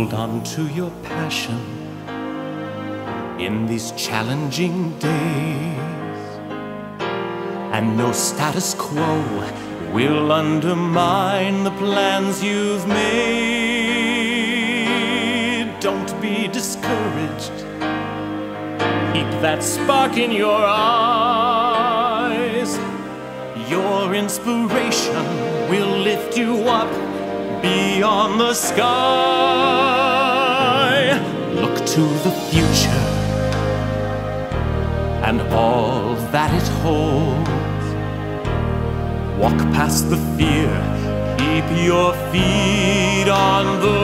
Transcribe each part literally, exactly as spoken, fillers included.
Hold on to your passion in these challenging days, and no status quo will undermine the plans you've made. Don't be discouraged. Keep that spark in your eyes. Your inspiration will lift you up beyond the sky. Look to the future and all that it holds. Walk past the fear, keep your feet on the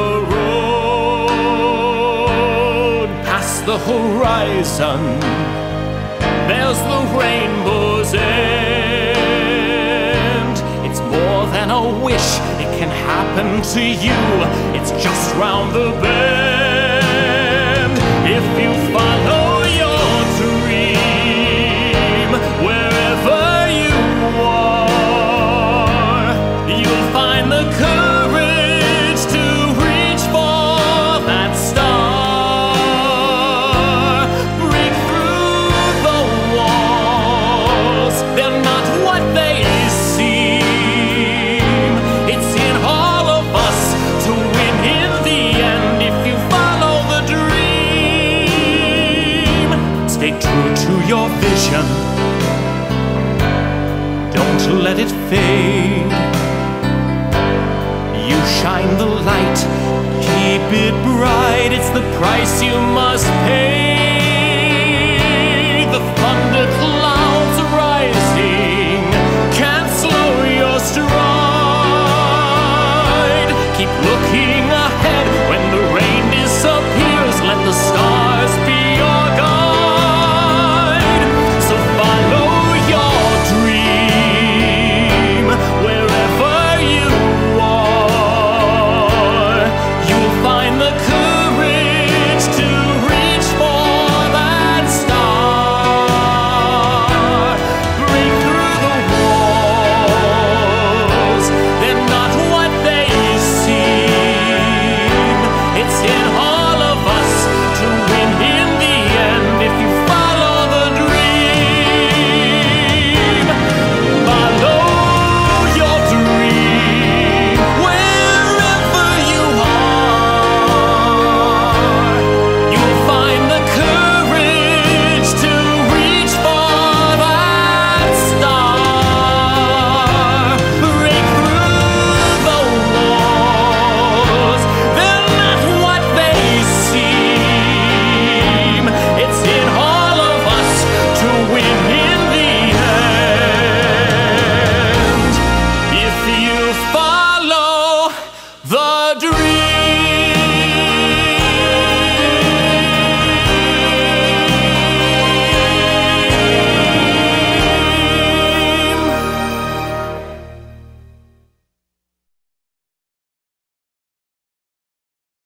road. Past the horizon, there's the rainbow's end. It's more than a wish, it can happen to you. It's just round the bend. If you follow your dream, wherever you are, you'll find the courage to reach for that star. Break through the walls, they're not what they seem. It's in all of us to win in the end if you follow the dream. Stay true to your vision, don't let it fade. You shine the light, keep it bright, it's the price you must pay.